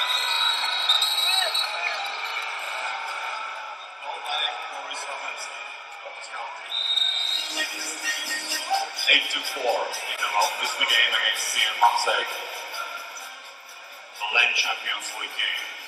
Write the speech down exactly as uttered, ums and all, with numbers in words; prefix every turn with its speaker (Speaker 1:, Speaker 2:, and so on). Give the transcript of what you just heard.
Speaker 1: eight to four in the Bundesliga game against C M Marseille. The L A N Champions League game.